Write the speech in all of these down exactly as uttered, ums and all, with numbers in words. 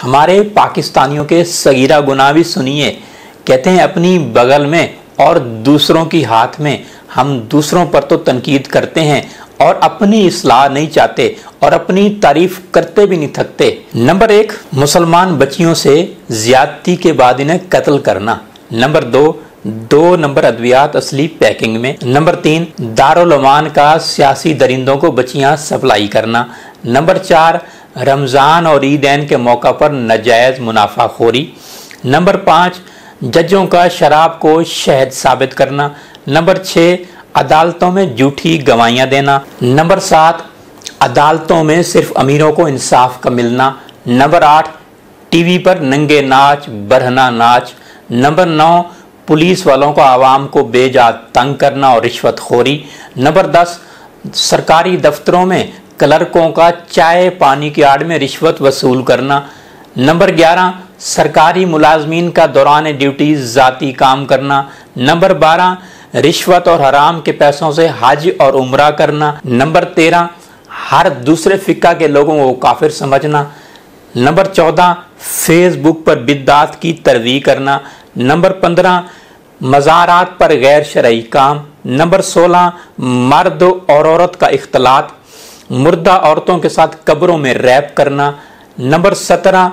हमारे पाकिस्तानियों के सगीरा गुनाह भी सुनिए। कहते हैं अपनी बगल में और दूसरों की हाथ में। हम दूसरों पर तो तनकीद करते हैं और अपनी इस्लाह नहीं चाहते और अपनी तारीफ करते भी नहीं थकते। नंबर एक, मुसलमान बच्चियों से ज्यादती के बाद इन्हें कत्ल करना। नंबर दो, दो नंबर अद्वियात असली पैकिंग में। नंबर तीन, दारुल अमान का सियासी दरिंदों को बच्चियां सप्लाई करना। नंबर चार, रमज़ान और ईदैन के मौका पर नाजायज मुनाफाखोरी। नंबर पाँच, जजों का शराब को शहद साबित करना। नंबर छः, अदालतों में झूठी गवाहियाँ देना। नंबर सात, अदालतों में सिर्फ अमीरों को इंसाफ का मिलना। नंबर आठ, टीवी पर नंगे नाच बरहना नाच। नंबर नौ, पुलिस वालों को आवाम को बेजा तंग करना और रिश्वतखोरी। नंबर दस, सरकारी दफ्तरों में क्लर्कों का चाय पानी की आड़ में रिश्वत वसूल करना। नंबर ग्यारह, सरकारी मुलाजमीन का दौरान ड्यूटी जाती काम करना। नंबर बारह, रिश्वत और हराम के पैसों से हज और उम्रा करना। नंबर तेरह, हर दूसरे फिक्का के लोगों को काफिर समझना। नंबर चौदह, फेसबुक पर बिद्दात की तरवी करना। नंबर पंद्रह, मज़ारात पर गैर शरई काम। नंबर सोलह, मर्द और औरत का इख्तलात, मुर्दा औरतों के साथ कब्रों में रैप करना। नंबर सत्रह,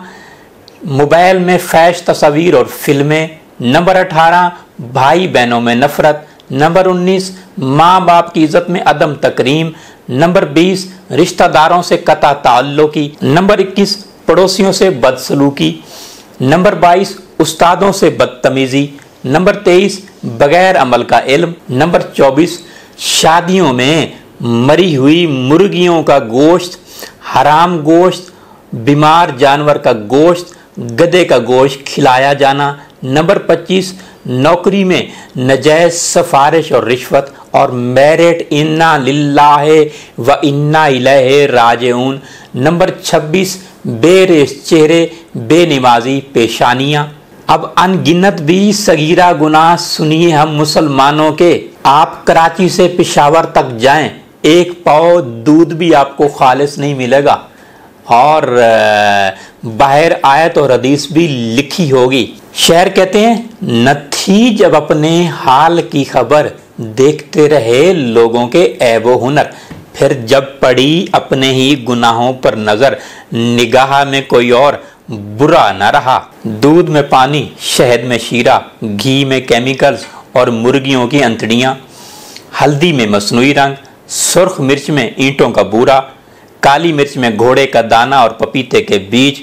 मोबाइल में फैश तस्वीर और फिल्में। नंबर अठारह, भाई बहनों में नफरत। नंबर उन्नीस, माँ बाप की इज्जत में अदम तकरीम। नंबर बीस, रिश्तेदारों से कता ताल्लुकी। नंबर इक्कीस, पड़ोसियों से बदसलूकी। नंबर बाईस, उस्तादों से बदतमीजी। नंबर तेईस, बगैर अमल का इल्म। नंबर चौबीस, शादियों में मरी हुई मुर्गियों का गोश्त, हराम गोश्त, बीमार जानवर का गोश्त, गधे का गोश्त खिलाया जाना। नंबर पच्चीस, नौकरी में नजायज सिफारिश और रिश्वत और मेरिट इन्ना लिल्लाहि व इन्ना इलैहि राजिऊन। नंबर छब्बीस, बेरेस चेहरे, बेनमाजी पेशानियां। अब अनगिनत भी सगीरा गुनाह सुनिए हम मुसलमानों के। आप कराची से पेशावर तक जाएं, एक पाव दूध भी आपको खालिस नहीं मिलेगा और बाहर आयत और हदीस भी लिखी होगी। शेर कहते हैं, न थी जब अपने हाल की खबर, देखते रहे लोगों के ऐबो हुनर। फिर जब पड़ी अपने ही गुनाहों पर नजर, निगाह में कोई और बुरा न रहा। दूध में पानी, शहद में शीरा, घी में केमिकल्स और मुर्गियों की अंतड़ियां, हल्दी में मसनूई रंग, सुर्ख मिर्च में ईंटों का बूरा, काली मिर्च में घोड़े का दाना और पपीते के बीज,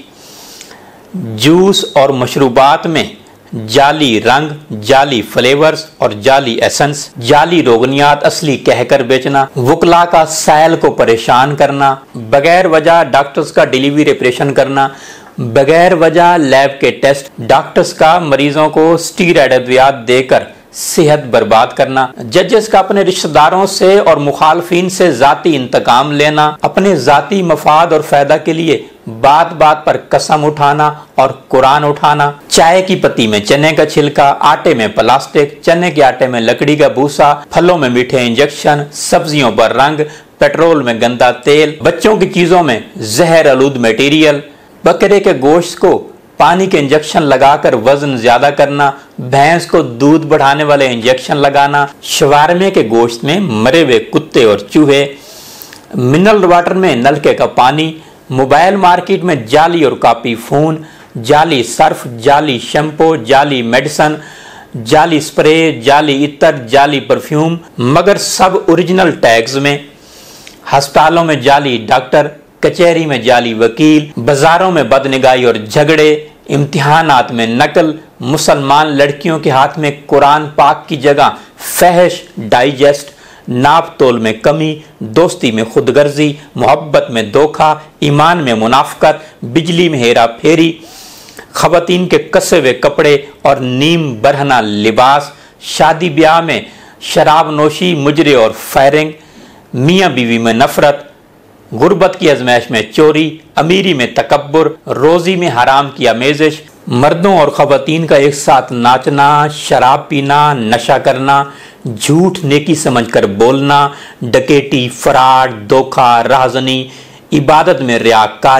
जूस और मशरूबात में जाली रंग, जाली फ्लेवर्स और जाली एसेंस, जाली रोगनियात असली कहकर बेचना, वकला का सैल को परेशान करना, बगैर वजह डॉक्टर्स का डिलीवरी ऑपरेशन करना, बगैर वजह लैब के टेस्ट, डॉक्टर्स का मरीजों को स्टीरॉयड अद्वियात देकर सेहत बर्बाद करना, जजेस का अपने रिश्तेदारों से और मुखालफिन से जाती इंतकाम लेना, अपने जाती मफाद और फायदा के लिए बात बात पर कसम उठाना और कुरान उठाना, चाय की पत्ती में चने का छिलका, आटे में प्लास्टिक, चने के आटे में लकड़ी का भूसा, फलों में मीठे इंजेक्शन, सब्जियों पर रंग, पेट्रोल में गंदा तेल, बच्चों की चीजों में जहर आलूद मटेरियल, बकरे के गोश्त को पानी के इंजेक्शन लगाकर वजन ज्यादा करना, भैंस को दूध बढ़ाने वाले इंजेक्शन लगाना, शवारमे के गोश्त में मरे हुए कुत्ते और चूहे, मिनरल वाटर में नलके का पानी, मोबाइल मार्केट में जाली और कॉपी फोन, जाली सर्फ, जाली शैम्पू, जाली मेडिसन, जाली स्प्रे, जाली इत्र, जाली परफ्यूम, मगर सब ओरिजिनल टैग्स में, अस्पतालों में जाली डॉक्टर, कचहरी में जाली वकील, बाजारों में बदनिगाही और झगड़े, इम्तिहानात में नकल, मुसलमान लड़कियों के हाथ में कुरान पाक की जगह फहश डाइजेस्ट, नाप तोल में कमी, दोस्ती में खुदगर्जी, मोहब्बत में धोखा, ईमान में मुनाफकत, बिजली में हेरा फेरी, खवातीन के कसे हुए कपड़े और नीम बरहना लिबास, शादी ब्याह में शराब नोशी, मुजरे और फायरिंग, मियाँ बीवी में नफरत, गुर्बत की आजमाइश में चोरी, अमीरी में तकब्बुर, रोजी में हराम की आमेजिश, मर्दों और खवातीन का एक साथ नाचना, शराब पीना, नशा करना, झूठ नेकी समझकर बोलना, डकैती, फराड, धोखा, राहजनी, इबादत में रियाकारी,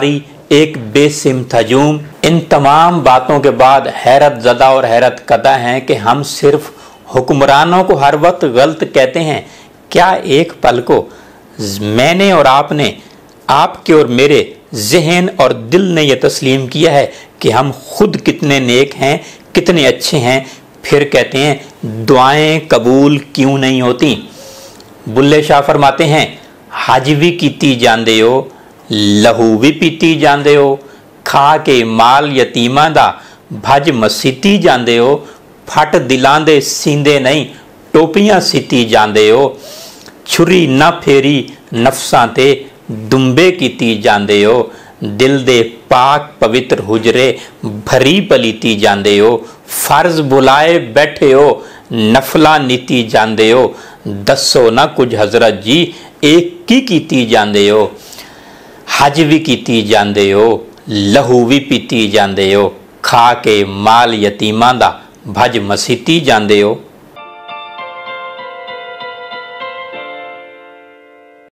एक बेसिमत हजूम। इन तमाम बातों के बाद हैरत ज़दा और हैरत कदा हैं कि हम सिर्फ हुक्मरानों को हर वक्त गलत कहते हैं। क्या एक पल को मैंने और आपने, आपके और मेरे जहन और दिल ने यह तस्लीम किया है कि हम खुद कितने नेक हैं, कितने अच्छे हैं, फिर कहते हैं दुआएं कबूल क्यों नहीं होती? बुल्ले शाह फरमाते हैं, हज भी कीती जांदे हो, लहू भी पीती जांदे हो, खा के माल यतीमां दा भज मसीती जांदे हो, फट दिलां दे सींदे नहीं टोपियां सीती जांदे हो, छुरी ना फेरी नफसां ते दुंबे कीती जांदे हो, दिल दे पाक पवित्र हुजरे भरी पलीती जांदे हो, फर्ज बुलाए बैठे हो नफला नीती जांदे हो, दसो ना कुछ हजरत जी एक की कीती जांदे हो, हज भी कीती जांदे हो, लहू भी पीती जांदे हो, खा के माल यतीमां दा भज मसीती जांदे हो।